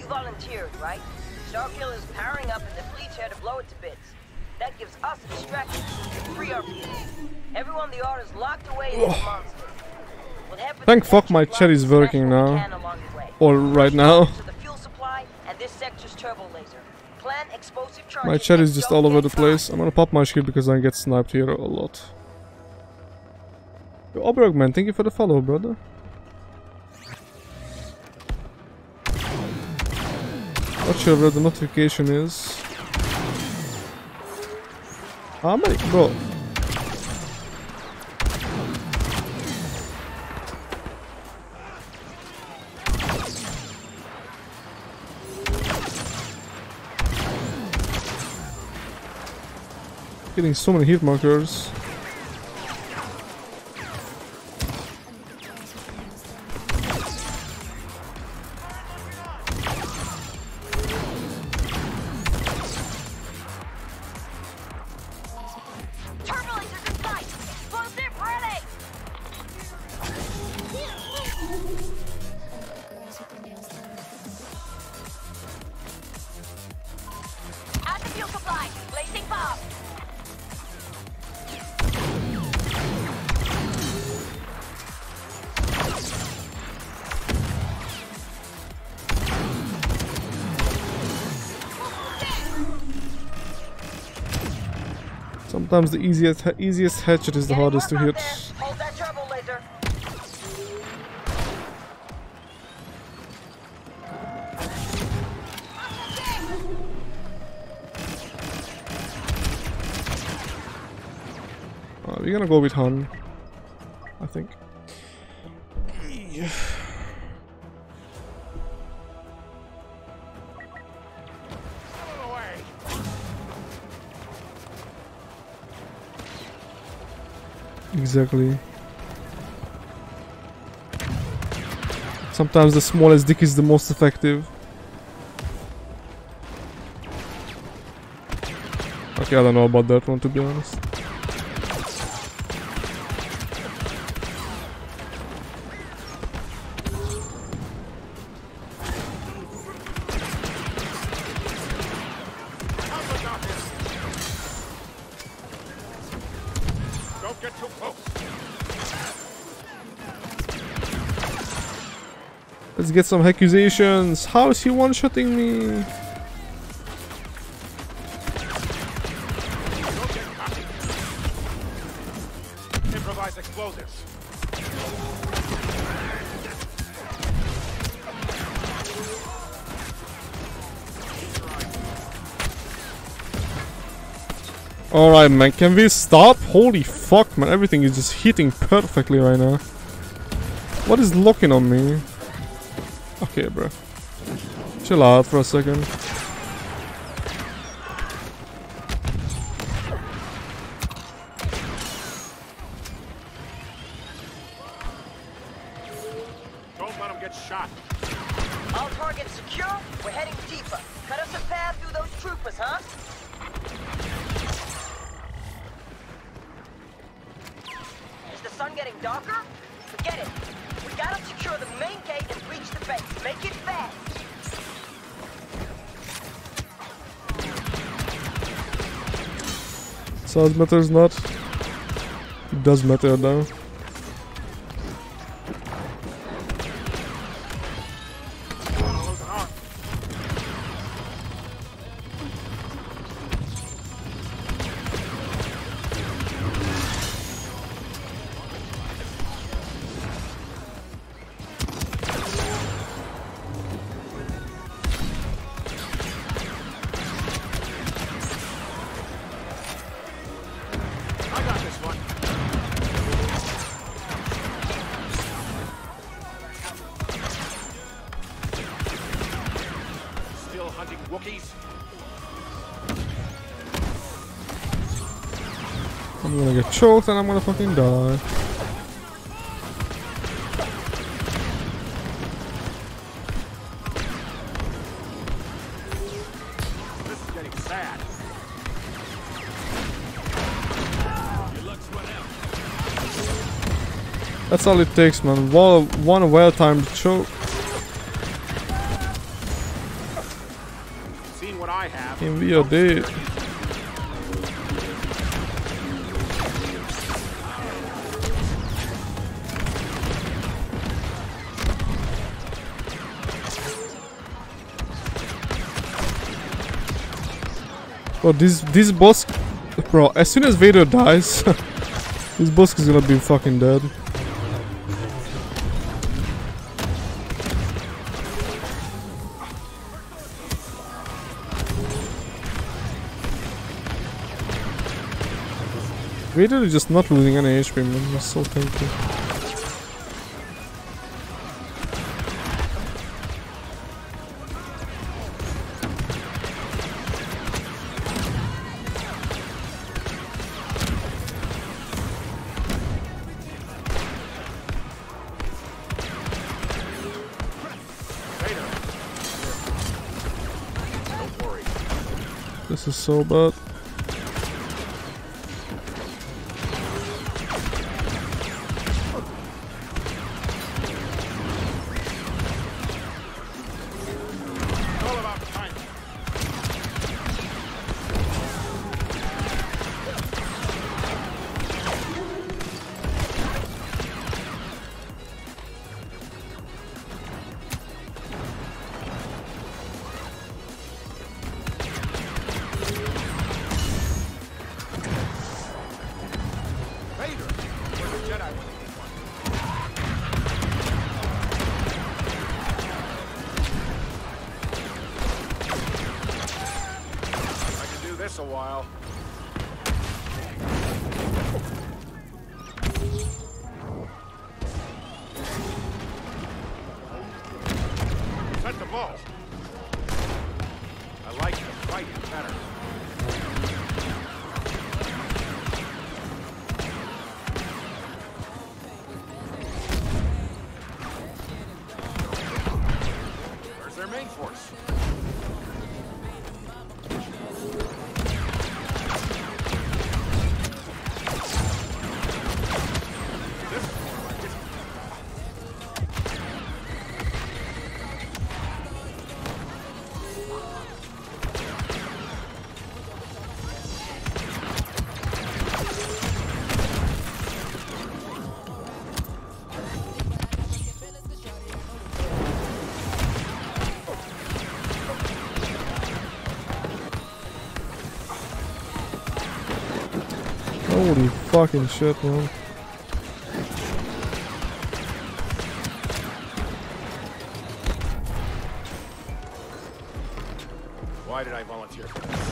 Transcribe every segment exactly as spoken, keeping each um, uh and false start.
volunteered, right? Starkiller is powering up and the fleet's here to blow it to bits. That gives us a distraction and free our people. Everyone the order's locked away in this monster. We'll head for Thank the fuck my block chat is and smash working what we now. can along the way. Or right now. To the fuel supply and this sector's turbo laser. Plan explosive charges. My chat is and just don't all over get the place. caught. I'm gonna pop my shield because I get sniped here a lot. Yo, Oberg, man, thank you for the follow, brother. Not sure where the notification is. How many? Bro. Getting so many hit markers. Sometimes the easiest easiest hatchet is the hardest to hit. Hold that turbo laser. Uh, we're gonna go with Han, I think. Yeah. Exactly. Sometimes the smallest dick is the most effective. Okay, I don't know about that one, to be honest. Let's get some accusations. How is he one-shotting me? Improvise explosives. Alright, man, can we stop? Holy fuck, man, everything is just hitting perfectly right now. What is locking on me? Okay, bro. Chill out for a second. Don't let him get shot. All targets secure. We're heading deeper. Cut us a path through those troopers, huh? Is the sun getting darker? Forget it. We gotta secure the main gate and reach the base. Make it fast. Size matters not. It does matter though. I'm gonna get choked and I'm gonna fucking die. This is getting sad. That's all it takes, man. One, one well-timed choke. seen what I have. In V O D. Oh, this this boss, bro. As soon as Vader dies, this boss is gonna be fucking dead. Vader is just not losing any H P, man. That's so thankful. This is so bad. A while. Set the ball. I like the fight better. Where's their main force? Holy fucking shit, man. Why did I volunteer for this?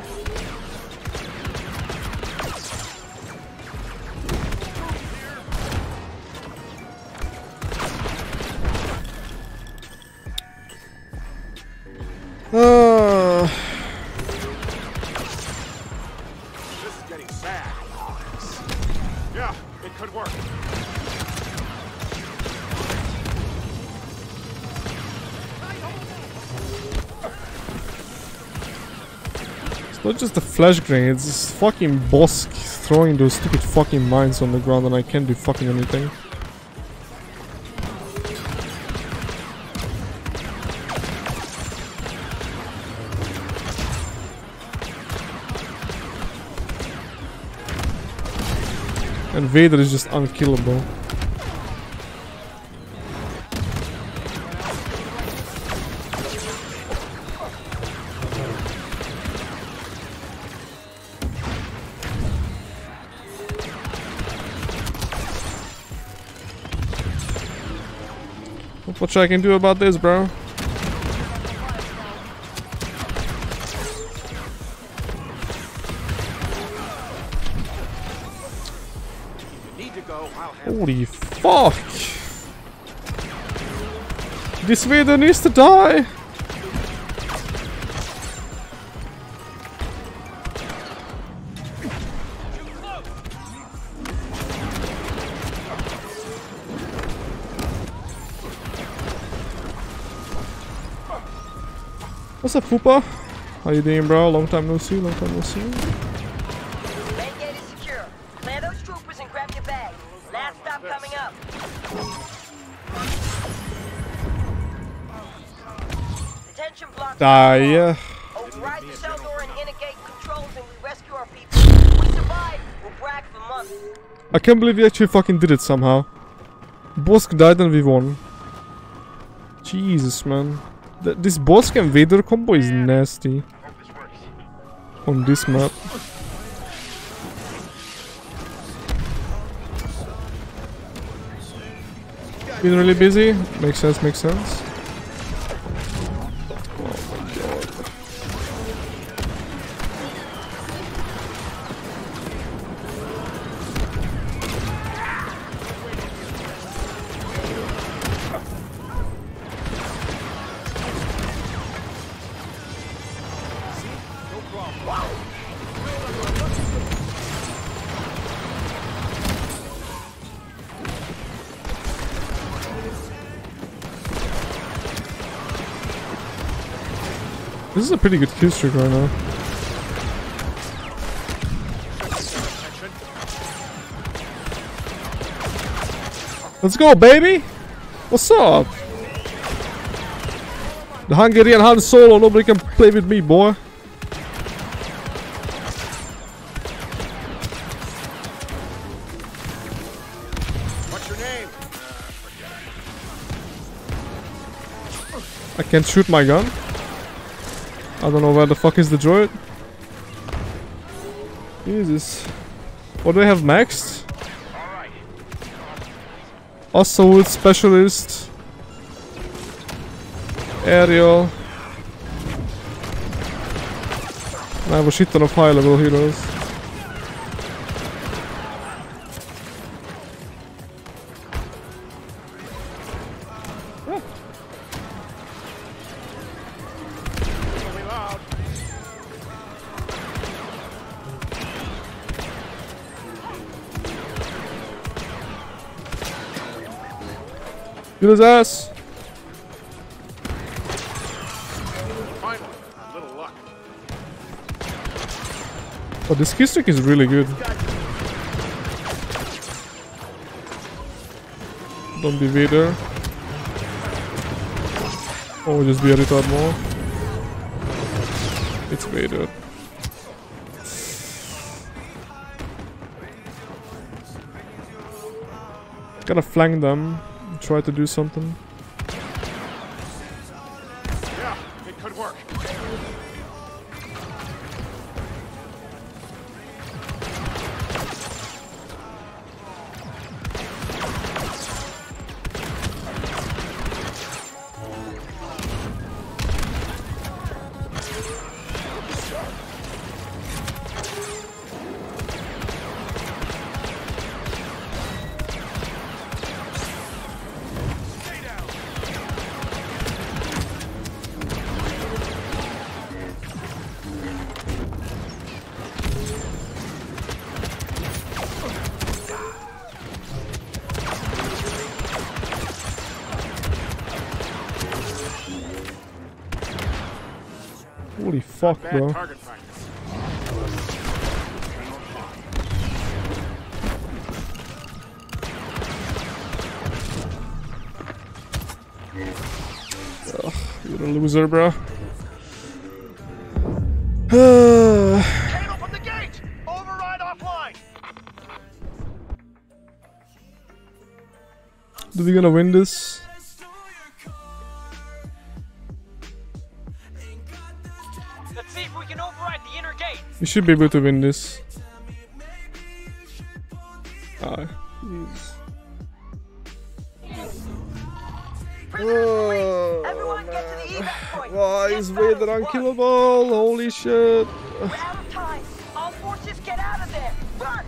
Uh, This is getting sad. Yeah, it could work. it's not just the flash grenades, it's fucking boss throwing those stupid fucking mines on the ground and I can't do fucking anything. And Vader is just unkillable. Not much I can do about this, bro. Holy fuck! This Vader needs to die! What's up, Fupa? How you doing, bro? Long time no see, long time no see. Main gate is secure. Clear those troopers and grab your bag. Last stop coming up. Detention block. Die. Open up. I can't believe we actually fucking did it somehow. Bosk died and we won. Jesus, man. Th this Bosk and Vader combo is nasty. On this map. Been really busy? Makes sense, makes sense. This is a pretty good kill streak right now. Let's go, baby! What's up? The Hungarian Han Solo, nobody can play with me, boy. What's your name? I can't shoot my gun. I don't know where the fuck is the droid. Jesus. What do they have maxed? Assault Specialist. Aerial. I have a shit ton of high level heroes. Kill his ass! Finally, a little luck. Oh, this kill streak is really good. Don't be Vader. Oh, just be a retard more. It's Vader. Gotta flank them. Try to do something. Yeah, it could work. Holy fuck, Bad bro. target practice. Ugh, you're a loser, bro. Open the gate! Override offline! Do we gonna win this? Let's see if we can override the inner gate. We should be able to win this. Ah, jeez. Oh, Everyone get to the evac point. why This is battle's Vader won. unkillable? Holy shit. We're out of time. All forces get out of there. Run!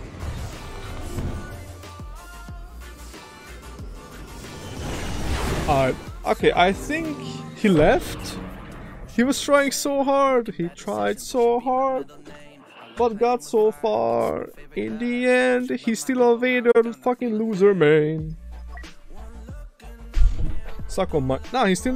Alright, okay, I think he left. He was trying so hard. He tried so hard. But got so far. In the end, he's still a Vader fucking loser main. Suck on my... Nah, he's still